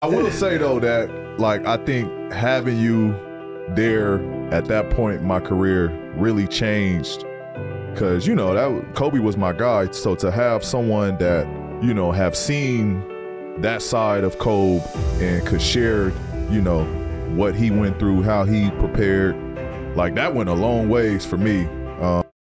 will say though that like I think having you there at that point in my career really changed, because you know that Kobe was my guy. So to have someone that you know have seen that side of Kobe and could share you know what he went through, how he prepared, like that went a long ways for me